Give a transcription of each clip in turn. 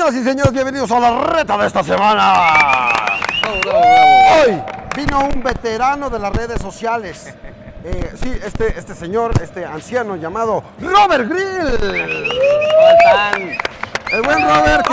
Señoras y señores, bienvenidos a la reta de esta semana. Hoy vino un veterano de las redes sociales. Sí, este señor, este anciano llamado Robert Grill. ¿Cómo están? El buen Robert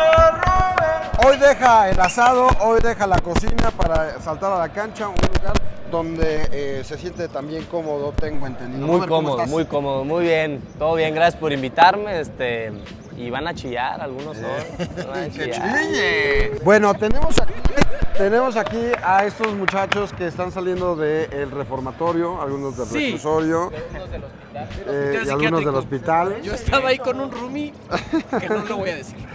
que hoy deja el asado, hoy deja la cocina para saltar a la cancha, un lugar donde se siente también cómodo, tengo entendido. Muy Robert, ¿cómo cómodo, estás? muy cómodo, muy bien. Todo bien, gracias por invitarme. Y van a chillar algunos hoy. Van a ¡Que chillar. chille! Bueno, tenemos aquí a estos muchachos que están saliendo del reformatorio, algunos del reclusorio, y algunos del hospital. Yo estaba ahí con un roomie que no lo voy a decir.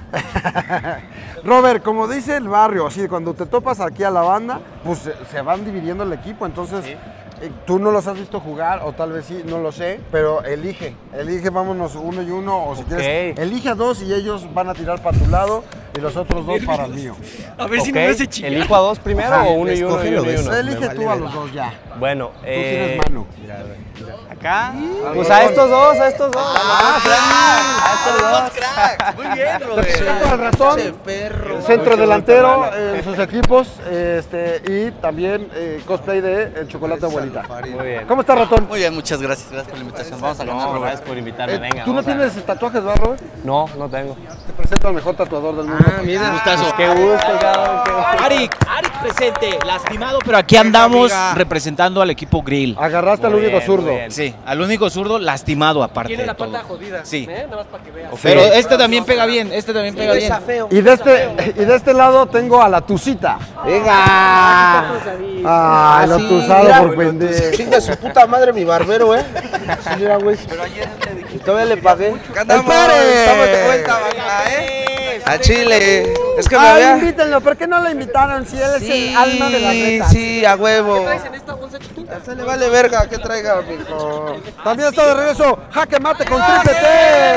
Robert, como dice el barrio, así cuando te topas aquí a la banda, pues se van dividiendo el equipo, entonces Sí. Tú no los has visto jugar, o tal vez sí, no lo sé, pero elige, vámonos uno y uno, o si quieres, elige a dos y ellos van a tirar para tu lado y los otros dos para el mío. A ver si no me hace chillar. ¿Elijo a dos primero Ajá, o uno y uno y uno y uno? Elige tú a los dos ya. Bueno, Tú tienes mano. acá, pues a estos dos, a estos dos. Ah, a estos dos. Crack. Muy bien, Robert. Presento al ratón, centro delantero en sus equipos, y también cosplay de El Chocolate Abuelita. Muy bien. ¿Cómo está, ratón? Muy bien, muchas gracias. Gracias por la invitación. Vamos a ganar, No, Robert. gracias por invitarme. Venga. ¿Tú no vamos a- tienes tatuajes, verdad, Robert? No, no tengo. Te presento al mejor tatuador del mundo. Mira, gustazo. Qué gusto, cabrón. Qué gusto. Arik presente, lastimado, pero aquí andamos representando al equipo Grill. Agarraste al Muy único bien, zurdo. muy bien. Sí, al único zurdo lastimado aparte Tiene de la todo. pata jodida. Sí. Nada más para que veas. Pero este también pega bien, este también pega bien. Y de este lado tengo a la Tucita. Venga. Ay, lo sí, tusado mira, por pendejo. Chinga su puta madre mi barbero, ¿eh? Sí, mira, güey. Y todavía le pagué. ¡El Pérez! Estamos de vuelta, banda, ¿eh? A Chile. Es que me Ay, había... invítenlo, ¿por qué no lo invitaron si él es el alma de la reta? Sí, a huevo. ¿Traes en esta bolsa chiquita? Se le vale verga que traiga, mijo. También está de regreso Jaque Mate con Triple T.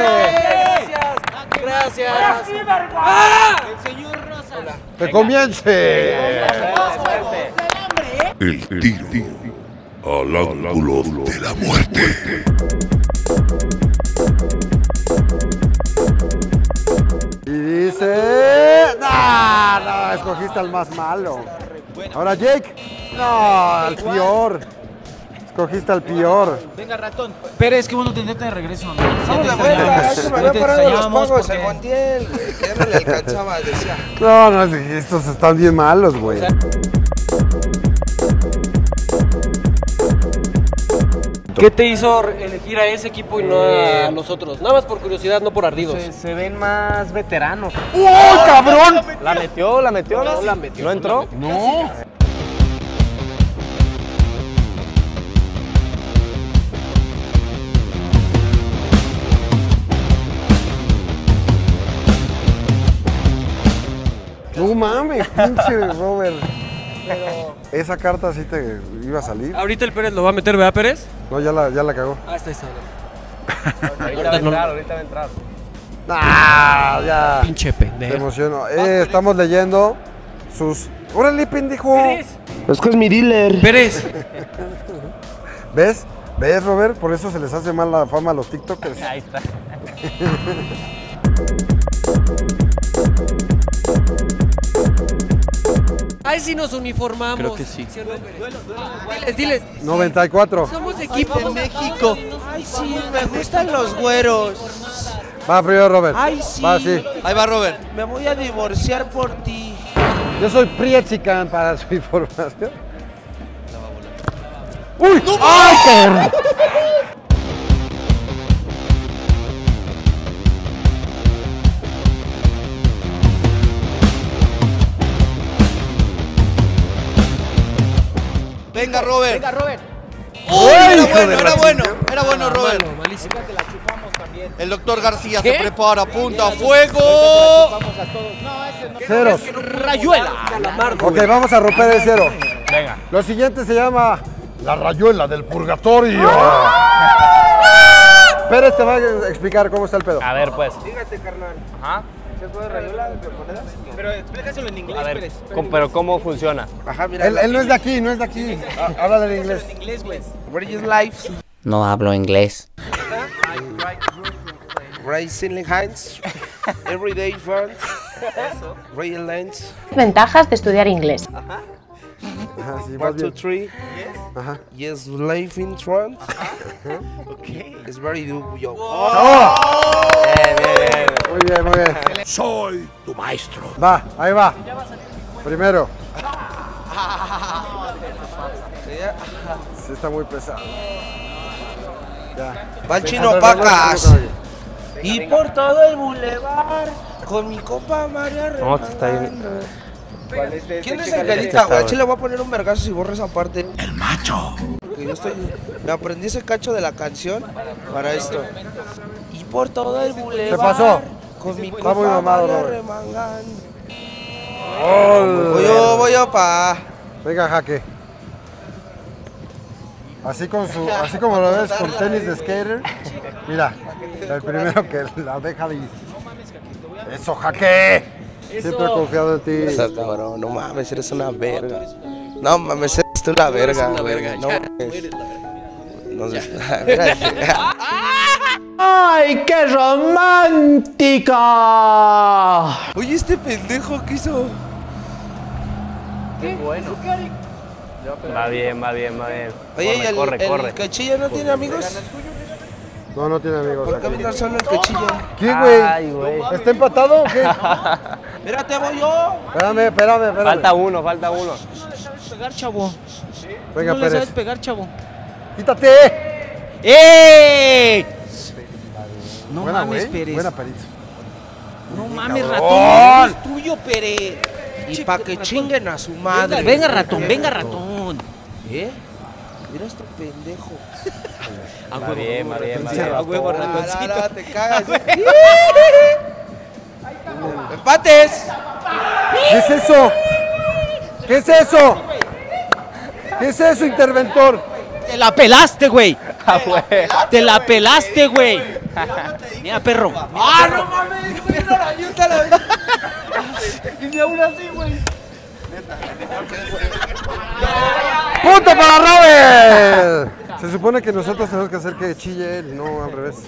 Gracias. Que comience. El tiro al ángulo de la muerte. Y dice... No, escogiste al más malo. Ahora Jake. No, al peor. Escogiste al peor. Venga, ratón. Pérez, qué bueno tenerte de regreso. Estamos de vuelta. Es que me había parado los pagos en Montiel, güey. Que ya no le alcanzaba, decía. No, estos están bien malos, güey. ¿Qué te hizo elegir a ese equipo y no a nosotros? Nada más por curiosidad, no por ardidos. Se ven más veteranos. ¡Uy, cabrón! ¿La metió? ¿La metió? No la metió. ¿No entró? No. No mames, pinche Robert. Esa carta sí te iba a salir. Ahorita el Pérez lo va a meter, ¿verdad, Pérez? No, ya la cagó. Ah, está. Ahorita va a entrar, ahorita va a entrar. Ah, ya. Pinche Te pendejo. emociono. Estamos leyendo sus... ¡Órale, pendejo! Es que es mi dealer. Pérez. ¿Ves? ¿Ves, Robert? Por eso se les hace mal la fama a los TikTokers. Ahí está. Ay, si nos uniformamos. Creo que sí. ¿Sí o no, Pérez? Diles. 94. Somos equipo. De México. Ay, sí, me gustan los güeros. Va primero, Robert. Ay, sí. Va, sí. Ahí va Robert. Me voy a divorciar por ti. Yo soy Prietsican para su información. ¡Uy! ¡Ay, qué! Venga, Robert. Venga, Robert. ¡Uy, Era bueno, Robert. Malísimo. El doctor García se prepara, punta a fuego. Ceros. Rayuela. Ok, vamos a romper el cero. Venga. Lo siguiente se llama La Rayuela del Purgatorio. Pérez te va a explicar cómo está el pedo. A ver, pues. Fíjate, carnal. Ajá. ¿Se puede rayuela de monedas? Pero explícaselo en inglés, A ver, Pérez. pero ¿cómo funciona? Ajá, mira. Él no es de aquí, no es de aquí. Habla del inglés. En inglés, güey. Where is life? No hablo inglés. Rising Heinz. Everyday fun. Real lens. Ventajas de estudiar inglés. Ajá, sí, 1, vas 2, bien. 3. Ajá. Yes, life in front. Okay. It's very yo. Bien, bien, bien. Muy bien, muy bien. Soy tu maestro. Va, ahí va. Primero. Sí, está muy pesado. Ya. Va el chino Pacas. Y por todo el bulevar, con mi copa María No, está bien. ¿Quién es Angelita, güey? Chile, voy a poner un vergazo si borro esa parte. El macho. Porque yo me aprendí ese cacho de la canción para esto. Y por todo el bulevar. ¿Qué pasó? Con mi Está copa muy mamado, María Robert. remangan. ¡Ole! Voy yo, pa. Venga, jaque. Así como lo ves con tenis de skater. Mira, el primero que la deja de. ¡Eso, jaque! Siempre he confiado en ti. Cabrón, no mames, eres una verga. No mames, eres tú la verga. No mames. No sé. ¡Ay, qué romántica! Oye, este pendejo, ¿qué hizo? Va bien, va bien, va bien. Oye, ¿y Corre. el Cachilla no tiene amigos? No tiene amigos. ¿Por qué aquí. viene solo el Cachilla? ¿Qué, Ay, güey? güey. ¿Está empatado o qué? Espérate, voy yo. Espérame. Falta uno. Pegar, chavo. Venga, no le sabes Pérez. pegar, chavo. ¡Quítate! ¡Eh! No Buena, mames, güey. Pérez. Buena, Perito. No mames, cabrón. ratón. Es tuyo, Pérez. Y pa' que chinguen a su madre. Venga, ratón. ¿Eh? Mira este pendejo. Va bien, va bien. A huevo, ratoncito. No, te cagas. ¡Empates! ¿Qué es eso? ¿Qué es eso, interventor? Te la pelaste, güey. Ah, güey. Te la pelaste, güey. Mira, perro. ¡Ah, no mames! ¡Fue una arañita la vida! Y ni aún así, güey. ¡Punto para Robert! Se supone que nosotros tenemos que hacer que chille él, no al revés.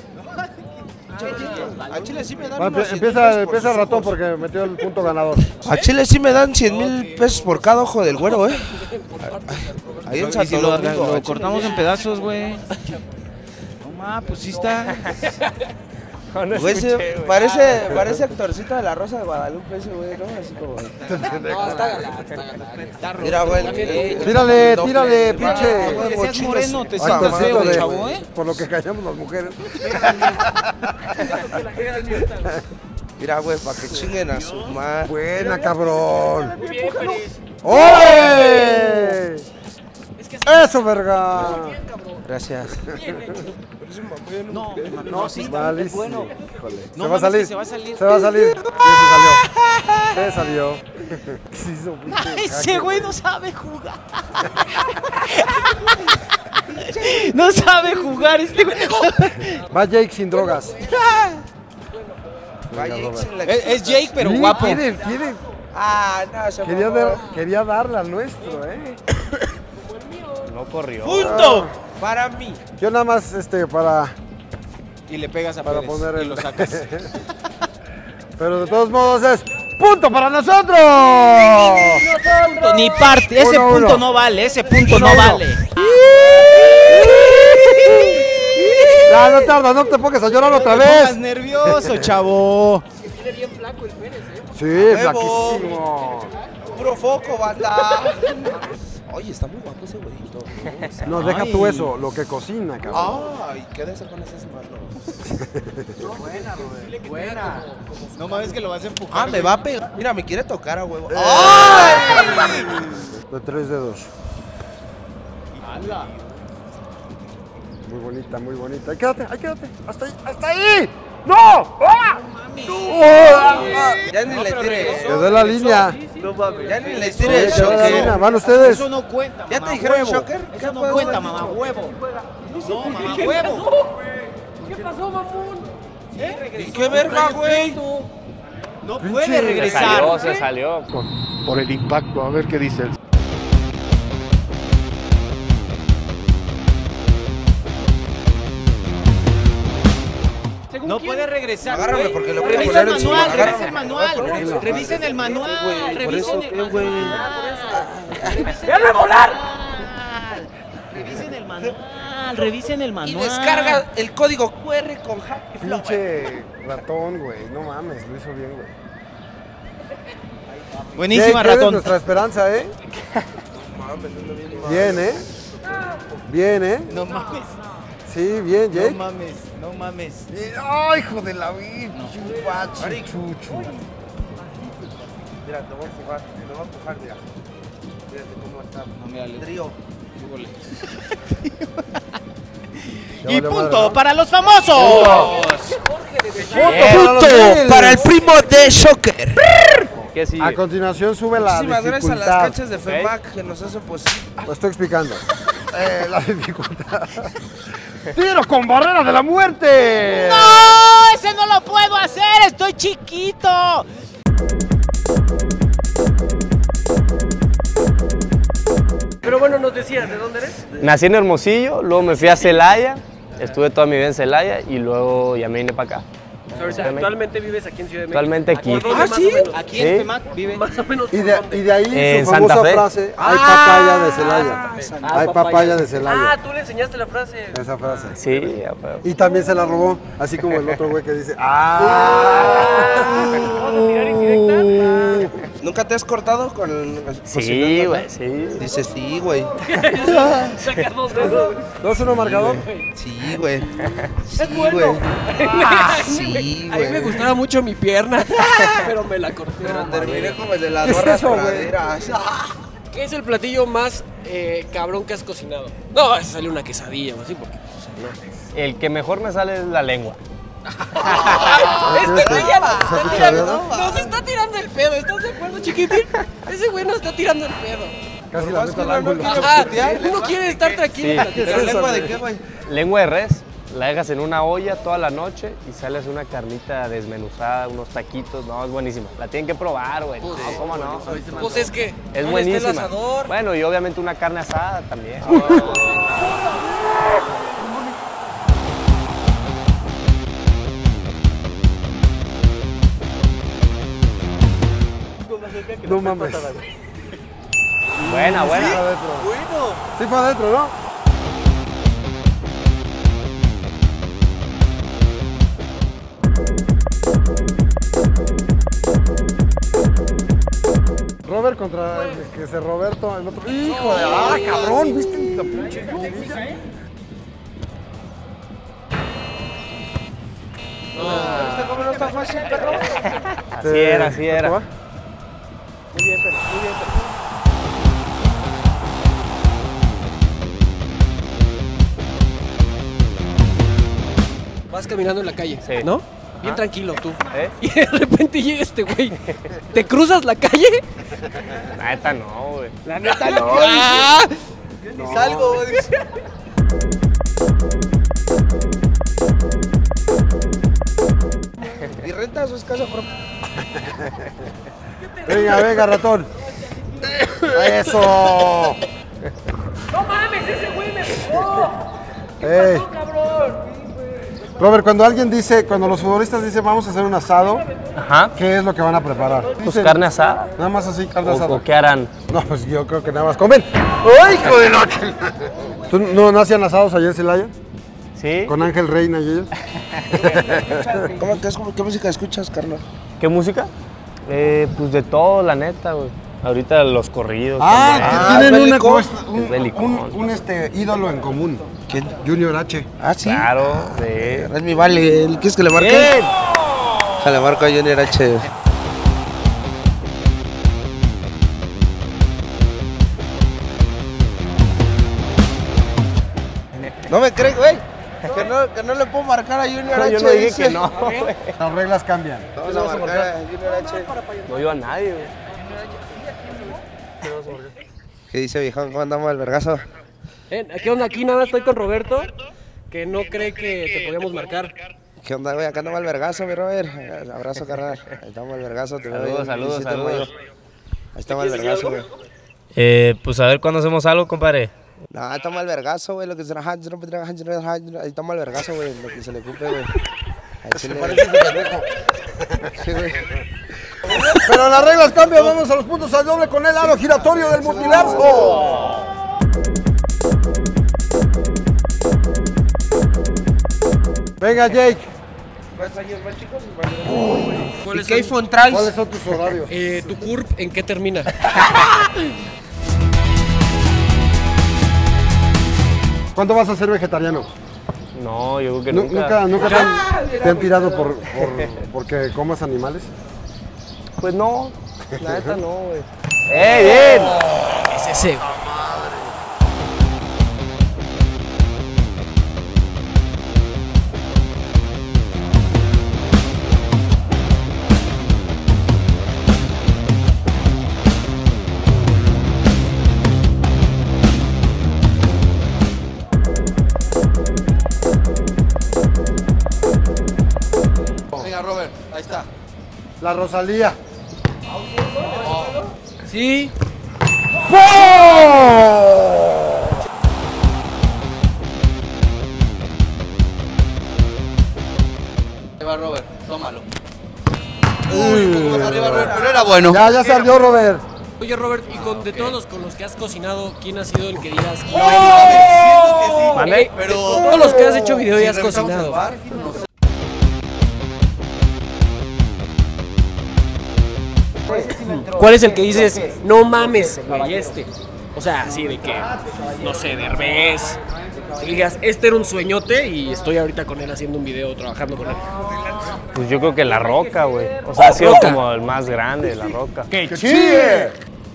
A Chile sí me dan Va, unos 100,000 empieza pesos el por sus ratón ojos. porque metió el punto ganador. A Chile sí me dan 100,000 pesos por cada ojo del güero, ¿eh? Ahí en Y Santo si lo Domingo. cortamos en pedazos, güey. No ma, pues sí está. No Güey, escuché, güey. parece actorcito de La Rosa de Guadalupe ese güey, ¿no? Así como... Mira, güey. Tírale, pinche. Que seas moreno, te Actorcito sientas feo, de- chavo, ¿eh? Por lo que callamos las mujeres. Mira, güey, para que chinguen a su madre. Buena, cabrón. ¡Ole! ¡Eso, verga! Gracias. No, sí está. Malísimo. bueno. Híjole. No Se va a mames, salir. que se va a salir. Se va a salir. Sí, se salió. ¿Qué se hizo, pinche Ay, ese jaque? güey no sabe jugar. No sabe jugar este güey. Va Jake sin drogas. Vaya, Es Jake, pero Sí, guapo. Quiere. Ah, no, se mamó. Quería darle al nuestro, ¿eh? No corrió. ¡Punto! Para mí. Yo nada más, para Y le pegas a Para Pérez poner y el- lo sacas. Pero de todos modos es ¡punto para nosotros! Ni parte. Ese 1-1. punto no vale. Ese punto no 1-1. vale. Ya, no tarda, no te pongas a llorar otra Estás vez. nervioso, chavo. Sí, flaquísimo. Puro foco, banda. Oye, está muy guapo ese güeyito. No, deja Ay. tú eso, lo que cocina, cabrón. Ay, quédese con esas manos. No mames que lo vas a empujar. Ah, me va a pegar. Mira, me quiere tocar a huevo. De 3 dedos. Muy bonita, muy bonita. Ahí quédate. ¡Hasta ahí! ¡No! ¡Ah! Ya ni le tire. Quedó en la línea. Ya ni le tire el Quedó en la línea. shocker. Van ustedes. Eso no cuenta. ¿Ya te mamá dijeron huevo. shocker? Eso ¿Qué no puedo cuenta, hacer? mamá huevo. No, mamá huevo. ¿Y qué verga, güey? No Pinche- puede Se regresar. salió. Por el impacto, a ver qué dice el No puede regresar. Agárrame porque le voy a Revisa poner el encima. manual, revisa Agárrame. el manual. Revisen el manual. Por eso, Revisen ¿qué, el güey? manual. ¡Déjame volar! Revisen el manual. Revisen el Y manual. descarga el código QR con Happy Flow. Pinche ratón, güey. No mames, lo hizo bien, güey. Buenísima, Jake, eres ratón. nuestra esperanza, ¿eh? Bien, ¿eh? Bien, ¿eh? No mames. Sí, bien, Jake. No mames. No mames. ¡Ay, hijo de la vida! Chuchu. Mira, te voy a empujar, mira. Fíjate cómo está. No, mira, el trío. Ya Y valió punto madre, ¿no? para los famosos. Punto para el primo de Shocker. ¿Qué sigue? A continuación sube la Muchísimas gracias a las dificultad. canchas de FEMAC que nos hacen posible. Lo estoy explicando. La dificultad. ¡Tiro con barrera de la muerte! ¡No! ¡Ese no lo puedo hacer! ¡Estoy chiquito! Pero bueno, nos decías, ¿de dónde eres? Nací en Hermosillo, luego me fui a Celaya, estuve toda mi vida en Celaya y luego ya me vine para acá. O sea, actualmente vives aquí en Ciudad de México. Actualmente aquí. ¿Por dónde más o menos? Aquí Sí. en FEMAC vive. Más o menos Y por de, dónde. y de ahí En su Santa famosa Fe. frase, hay papaya de Celaya. Hay papaya de Celaya. Ah, tú le enseñaste la frase. Esa frase. Sí, ya, pero- Y también se la robó, así como el otro güey que dice, Vamos a tirar indirectas. ¿Nunca te has cortado con Sí, güey, sí. Dices sí, güey. Sacar dos dedos. ¿No es uno marcador? Sí, güey. Sí, bueno. güey. Sí, A mí me güey. gustaba mucho mi pierna, pero me la corté. Pero terminé como el de las ¿Qué es barras eso, güey? praderas. ¿Qué es el platillo más cabrón que has cocinado? No, se salió una quesadilla o así, porque o sea, no. El que mejor me sale es la lengua. Este güey ya ¿Se está escucha tirando, bien? nos está tirando el pedo, ¿estás de acuerdo, chiquitín? Ese güey nos está tirando el pedo. Casi la meto al ángulo. Ah, uno quiere estar tranquilo. Sí. ¿Pero lengua de qué, güey? Lengua de res, la dejas en una olla toda la noche y sales una carnita desmenuzada, unos taquitos. No, es buenísima. La tienen que probar, güey. No, ¿cómo no? Pues es que Es ¿dónde está el buenísima. asador? Bueno, y obviamente una carne asada también. No mames. Buena, buena. Sí fue adentro, ¿no? Robert contra el que se Roberto, el otro. ¡Hijo de ah, cabrón! ¿Viste la pinche jiribilla? ¿Viste cómo no está fácil, perro? Así era, así era. ¿Cómo va? Vas caminando en la calle, Sí. ¿no? Bien tranquilo tú. ¿Eh? Y de repente llega este güey. ¿Te cruzas la calle? La neta no, güey. La neta no. Ni salgo, dice. ¿Y rentas o es casa propia? Venga, venga, ratón. ¡Eso! No mames, ese güey me pegó. Ey. Cabrón. Robert, cuando alguien dice, cuando los futbolistas dicen vamos a hacer un asado, Ajá. ¿qué es lo que van a preparar? Pues Dicen, carne asada. Nada más así, carne asada. ¿O qué harán? No, pues yo creo que nada más comen. ¡Ay, hijo de la ch-! ¿Tú no hacían asados allá en Celaya? ¿Sí? Con Ángel Reina y ellos. ¿Qué música escuchas, carnal? ¿Qué música? Pues de todo, la neta, güey. Ahorita los corridos. Ah, también. tienen bélico. un Bélico. ídolo en común. ¿Quién? Junior H. Ah, sí. Claro, sí. Es mi vale. ¿Quieres que le marque? Bien. Le marco a Junior H. No me crees, güey. Que no le puedo marcar a Junior No, H. yo no dije dice. que no, güey. Las reglas cambian. Vamos a marcar a Junior H. No iba a nadie, güey. ¿Qué dice, viejón? ¿Cómo andamos el vergazo? ¿Qué onda? Aquí nada, estoy con Roberto, que no cree que te podíamos marcar. ¿Qué onda, güey? Acá andamos el vergazo, mi Robert. Abrazo, carnal. Ahí estamos el vergazo. Saludos, saludos, saludos. Ahí estamos el vergazo, güey. Pues a ver cuándo hacemos algo, compadre. No, estamos el vergazo, güey. Lo que será. Ahí estamos el vergazo, güey. Lo que se le ocupe, güey. Se parece a pendejo. Sí, güey. Pero las reglas cambian, vamos a los puntos al doble con el aro giratorio del multiverso. Venga, Jake. ¿Cuántos años más, chicos? ¿Cuáles ¿Qué hay son, ¿Cuáles son tus horarios? tu curve en qué termina? ¿Cuándo vas a ser vegetariano? No, yo creo que nunca. ¿Nunca te han tirado porque comas animales? Pues no, la neta no, güey. Bien! Es ese. Venga, Robert, ahí está. La Rosalía. Sí. Ahí va Robert, tómalo. Uy, un poco más arriba, Robert, pero era bueno. Ya se ardió, Robert. Oye, Robert, y de todos los con los que has cocinado, ¿quién ha sido el que digas? Siento que sí, ¿Vale? pero Todos los que has hecho video y si has revisamos el cocinado. bar, no sé. ¿Cuál es el que dices, no mames, güey, este? O sea, así de que, no sé, Derbez. Que digas, este era un sueñote y estoy ahorita con él haciendo un video, trabajando con él. Pues yo creo que La Roca, güey. O sea, ha sido como el más grande, La Roca. ¡Que chille!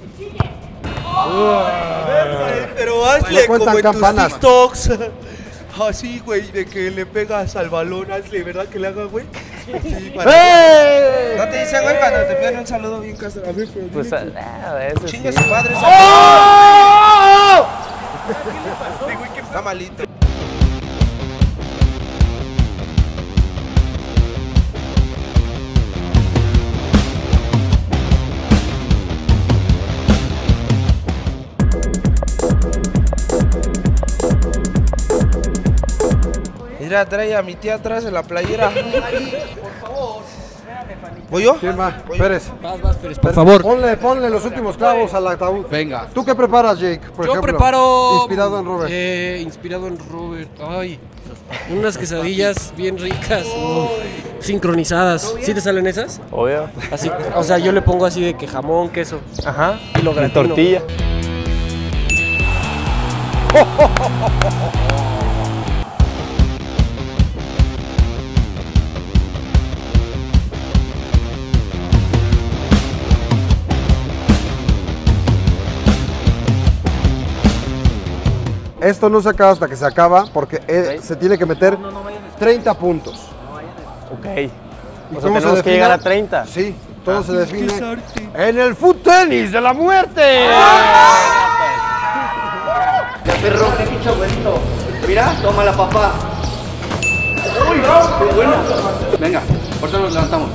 Pero hazle cuentan como en campanas. tus TikToks. Así, güey, de que le pegas al balón, hazle, ¿verdad que le haga, güey? Sí, No te dice, güey, cuando te piden un saludo bien castro. A ver, pero Pues a veces chinga sí. su padre. Está malito. Mira, trae a mi tía atrás en la playera. ¿Voy yo? ¿Quién va? Pérez. Vas, Pérez, por favor. Ponle los últimos clavos al ataúd. Venga. ¿Tú qué preparas, Jake? Por Yo ejemplo? preparo... Inspirado en Robert. Inspirado en Robert. Ay, unas quesadillas bien ricas, sincronizadas. ¿Sí te salen esas? Obvio. Así, o sea, yo le pongo así de que jamón, queso. Ajá. Y lo Y gratino. tortilla. Esto no se acaba hasta que se acaba porque se tiene que meter 30 puntos. Ok. ¿Y O sea, cómo se tenemos que define? llegar a 30. Sí, todo se define en el foot tenis de la muerte. Ya perro, qué pinche bonito. Mira, toma la papá. Uy, qué bueno. Venga, ahorita nos levantamos.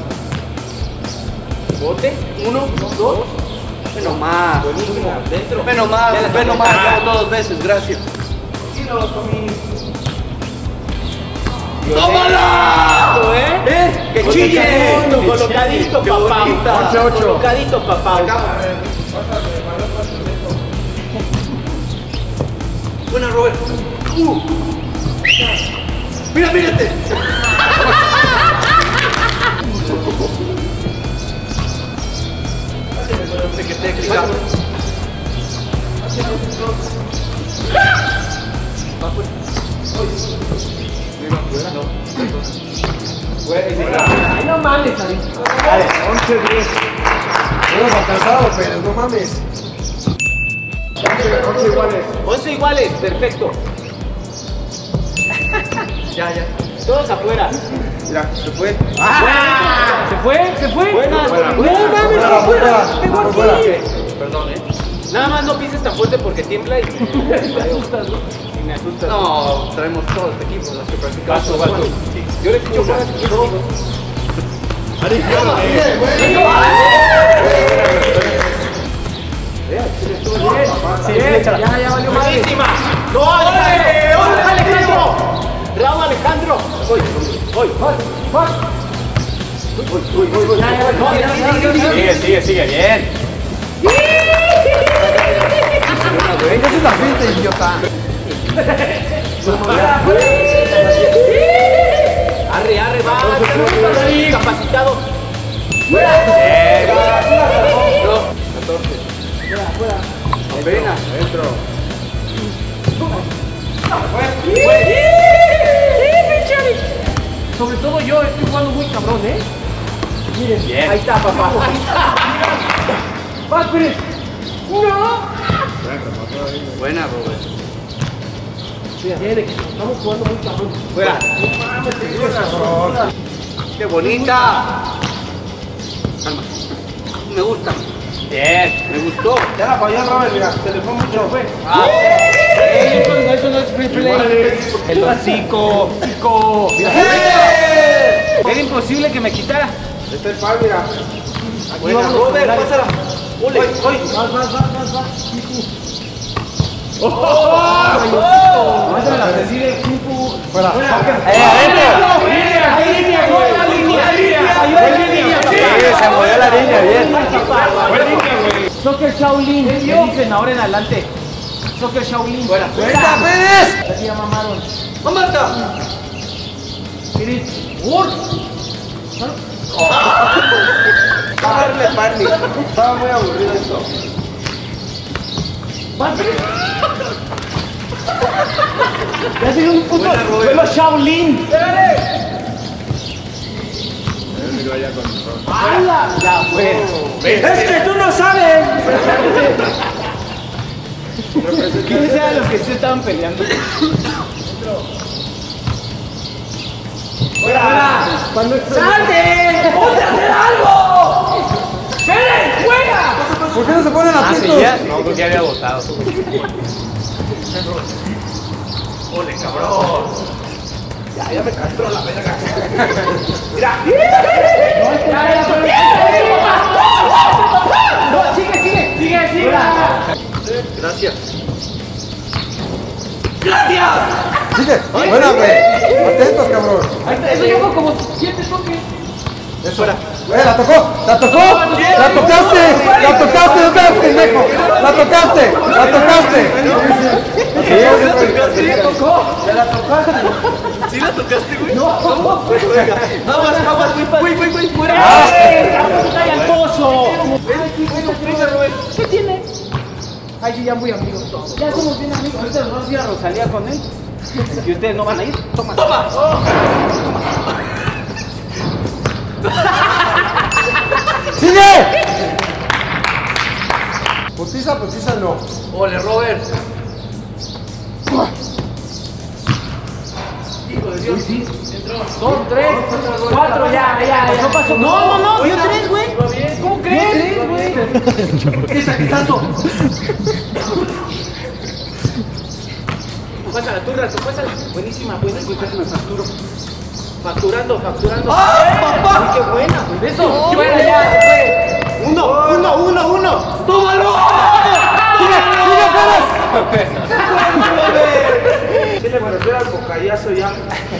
Bote, 1, 2. Menos más. Buenísimo. Dentro. Menos más, ya hago 2 veces, gracias. ¡Tómala! ¡Que chille! Colocadito, papá. 8. Colocadito, papá. Buena, Robert. Mira, mírate. Ay, no mames, Ari. Dale, 11-10. Hemos alcanzado, pero no mames. 11 iguales. 11 iguales, perfecto. Ya. Todos afuera. Mira, se fue. ¿Se fue? Buena. No mames, Fuera, pegó fuera. aquí. Perdón, Nada más no pises tan fuerte porque tiembla y me asustas, ¿no? Y me asustas. No, traemos todo este equipo, los que practicamos. Vas tú. Yo les echo ganas. Sí, échala. Ya valió madre. ¡Buenísima! ¡No, Alejandro! ¡Bravo, Alejandro! ¡Voy! Sigue, bien. Esa es la finta, idiota. Arre, va. Capacitado. Apenas, adentro. Sobre todo yo estoy jugando muy cabrón, ¿eh? Miren, Bien. ahí está, papá. Ahí está. ¡Vas, Pérez! ¡No! Buena, Robert. Tiene que estamos jugando muy cabrón. Fuera. ¡Qué bonita! Calma. Me gusta. Bien. Me gustó. Ya la falló Robert, mira, se le fue mucho. Eso no es free play. El hocico, chico. Era imposible que me quitara. Este es pal, mira. Buena, Robert, pásala. Ole. Muéstrame la decide el Kung Fuera. Se movió la línea, bien. Soccer Shaolin. Me dicen ahora en adelante. Soccer Shaolin. Fuera. ¡Venga, Pérez! Aquí ya mamaron. ¡Mamata! Darle pánico. Estaba muy aburrido esto. Ya se dio un puto duelo Shaolin. ¡Hala! Ya fue. ¡Es que tú no sabes! ¿Quiénes eran los que se estaban peleando? ¡Fuera! ¡Salte! ¡Ponte a hacer algo! ¡Pérez, juega! ¿Por qué no se ponen Ah, sí, atentos? ya. No, creo que ya había votado. ¡Ole, cabrón! Ya me castró la verga. No, sigue. Gracias. Sigue. Buena, güey. Atentos, cabrón. Eso llevo como 7 toques. Eso. La tocó. La tocaste, no te hagas pendejo. La tocaste. ¿Sí la tocaste, güey? No. Nada más, güey. Fuera. ¡Ay, al pozo! ¿Qué tiene? Ay, sí, ya muy amigos todos. Ya somos bien amigos. Ahorita nos vamos a ir a Rosalía con él. ¿Y ustedes no van a ir? Toma. ¡Sigue! Putiza no. Ole, Robert. Dos, tres, cuatro, ya. No pasó. No, dio 3, güey. ¿Cómo crees? ¿Qué saquizazo? Pásala, tú, Rato, pásala. Buenísima. Casi me facturo. Facturando. ¡Ah, papá! Qué buena, güey. Eso, fuera ya, se fue. Uno. ¡Tómalo! Sí le pareció al bocallazo ya.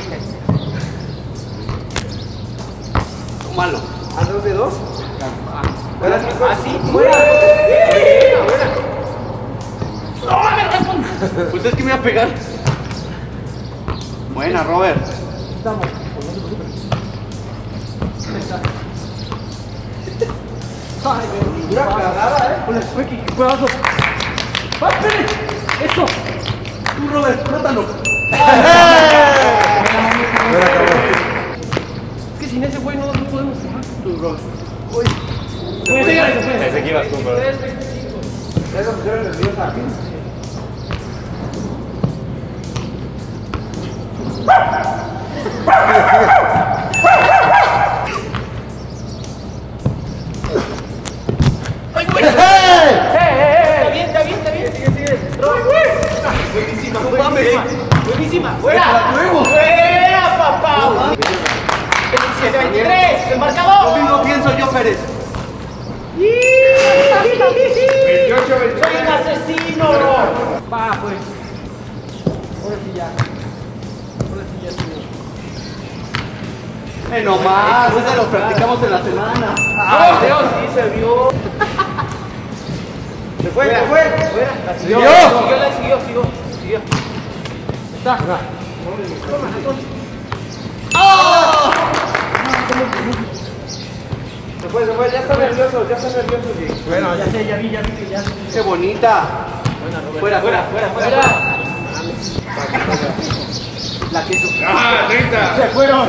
Tómalo. ¿A 2 de 2? Fuera, chicos. Así, fuera. Pues es que me iba a pegar. Buena, Robert. Una cagada, Hola, qué pedazo. ¡Va, Pérez! ¡Eso! Tú, Robert, trátalo. Es que sin ese güey no podemos jugar. Tú, Robert. Pensé que ibas tú, bro. Eso me dio nerviosa. Está bien. Sigue. Buenísima, no mames. Buenísima. ¡Fuera! ¡Fuera, papá! 27-23, el Lo marcador. mismo pienso yo, Pérez. ¡Soy un asesino! Va, pues. Ahora sí ya estuvo. Nomás, ese lo practicamos en la semana. ¡Ay, Dios! Sí, se vio. Se fue. Siguió. Está. Se fue, ya está nervioso, sí. Bueno, ya vi que ya. Qué bonita. Fuera. La queso. ¡Ah, 30! ¡Se fueron!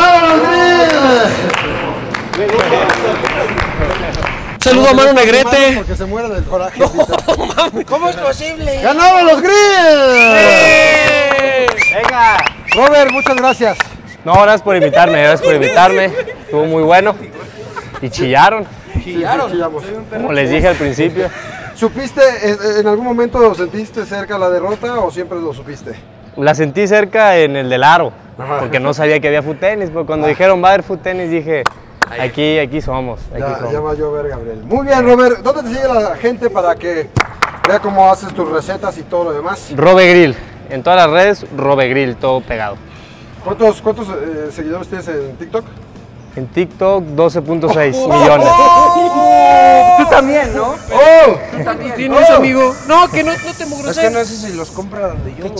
Saludo a Manu Negrete. Porque se muere del coraje. ¿Cómo es posible? ¡Ganaron los Grills! Venga. Robert, muchas gracias. No, gracias por invitarme. Estuvo muy bueno. Y chillaron, Chillamos. como les dije al principio. ¿Supiste, en algún momento sentiste cerca la derrota o siempre lo supiste? La sentí cerca en el del aro, Ajá. porque no sabía que había foot tenis, pero cuando dijeron va a haber foot tenis dije, aquí somos. Ya va a llover, Gabriel. Muy bien, Robert. ¿Dónde te sigue la gente para que vea cómo haces tus recetas y todo lo demás? Robe Grill, en todas las redes, Robe Grill, todo pegado. ¿Cuántos seguidores tienes en TikTok? En TikTok 12.6 millones. Tú también, ¿no? ¿Tú también tienes, amigo? No, que no te mugroses. Es que no sé si los compra donde yo.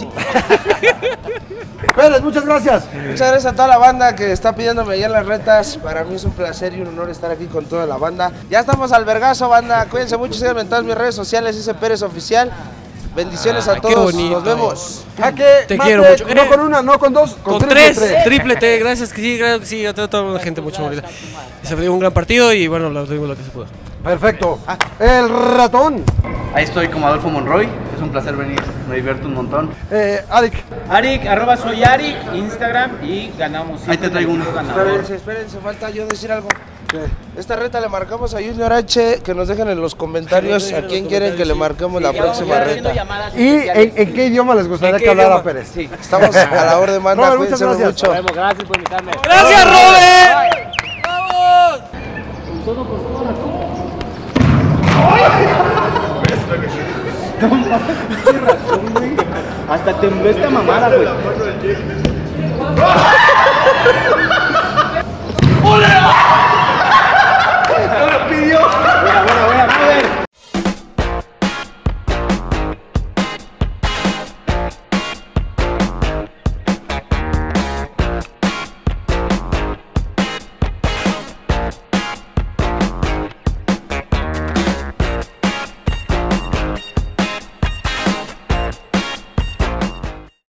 Pérez, muchas gracias. Muchas gracias a toda la banda que está pidiéndome allá las retas. Para mí es un placer y un honor estar aquí con toda la banda. Ya estamos al vergazo, banda. Cuídense mucho, síganme en todas mis redes sociales, ese Pérez Oficial. Bendiciones a qué todos. bonito. Nos vemos. Te quiero mucho. No con una, no con dos, Con triple tres, triple T, gracias, que sí, a toda la gente mucho bonita. Se dio un gran partido y bueno, lo tuvimos lo que se pudo. Perfecto. El ratón. Ahí estoy como Adolfo Monroy. Es un placer venir, me divierto un montón. Arik. Arik, @soy Arik, Instagram y ganamos. Ahí te traigo uno. Espérense, falta yo decir algo. Esta reta le marcamos a Junior H, que nos dejen en los comentarios a quién quieren que le marquemos la próxima reta. ¿Y en qué idioma les gustaría que hablara Pérez? Sí, estamos a la orden, banda, Robert, muchas cuídense gracias. mucho. Gracias por invitarme. ¡Gracias, Robert! Hasta tembló esta mamada, güey.